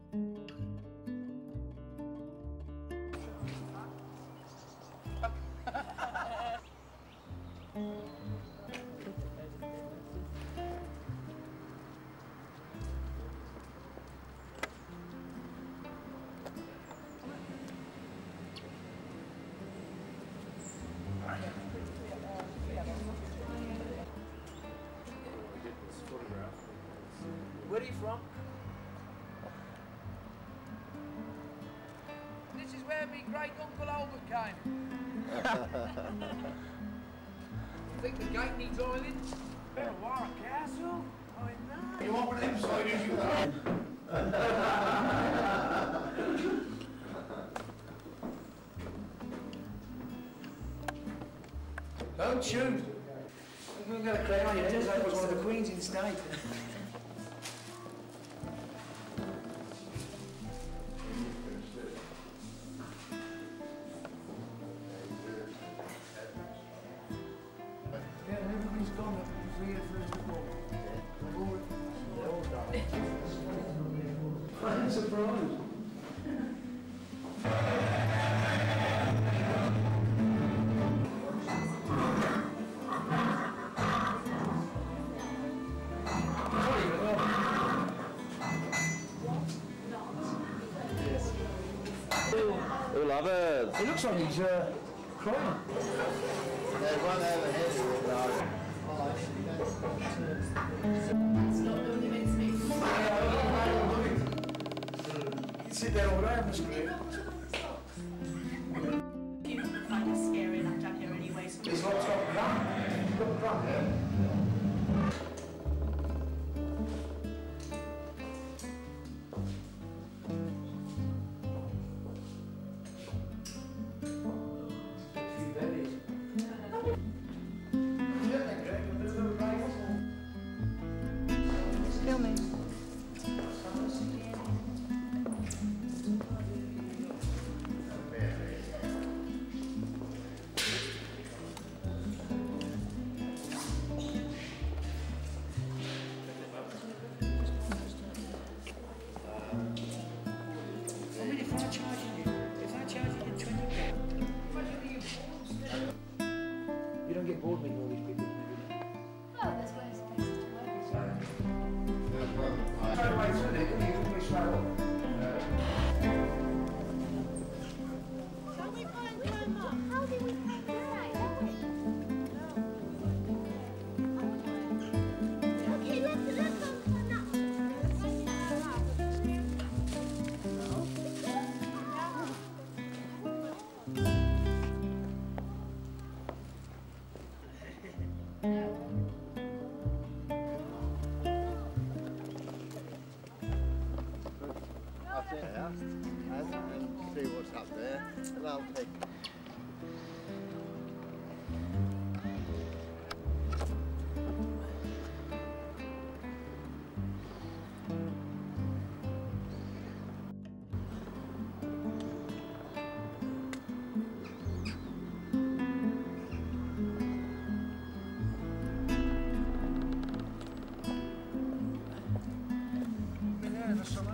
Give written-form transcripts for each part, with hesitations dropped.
Where are you from? This is where my great uncle Albert came. Think the gate needs oiling? Bit of Warwick Castle? I know. You want one of them sliders you got? Don't shoot. You're going to clear on your head as though it was one of the queens in state. Yeah, everybody's gone up for the first of all. They're all gone. I'm surprised. Who love it? It looks like he's crying. There's one over here. You can sit there all day on the screen. You wouldn't find it scary enough down here anyway. So It's not top gun. You've got the front there. Kill me. If I charge you 20 you don't get bored meeting all these people. Oh, there's worse places to work. Straight away through there, you can be straight up. Shall we try and climb up? How did we climb up? Okay, let's go climb up. I'll take it out and see what's up there, and I'll take. Been there in the summer.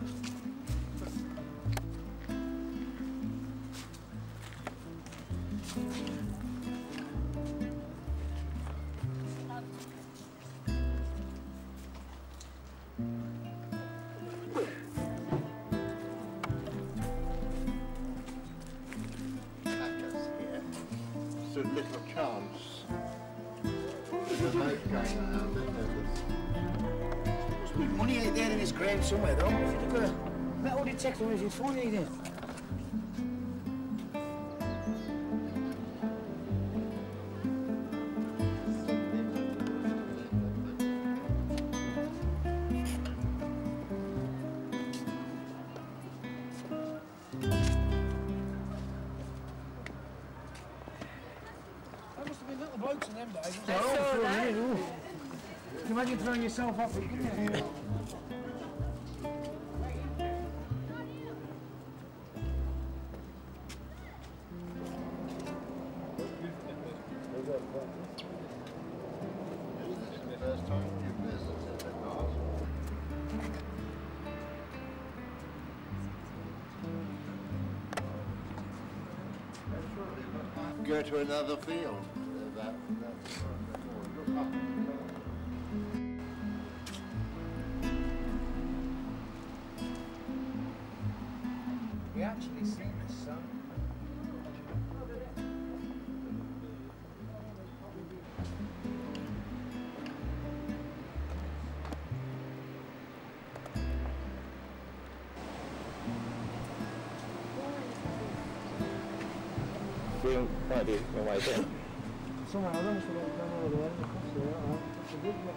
Stood little chance. There's a note going around it. Must be money out there in this ground somewhere though. If you look at a metal detector, if you find anything. There must have been little blokes in them days. I saw that. Can you imagine throwing yourself off it, couldn't you? First time you visited the castle. go to another field. That's look up. We actually seen this son. Riêng ngoài đi, ngoài trên. Xong rồi nó sẽ nó rồi nó sẽ biết vậy.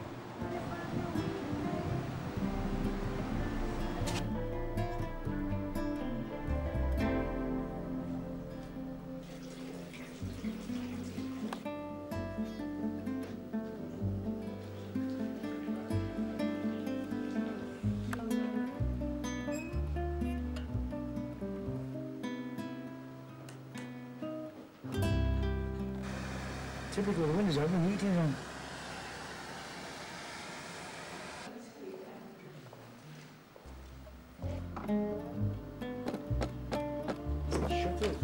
Typical windows open, heating on. Shut it.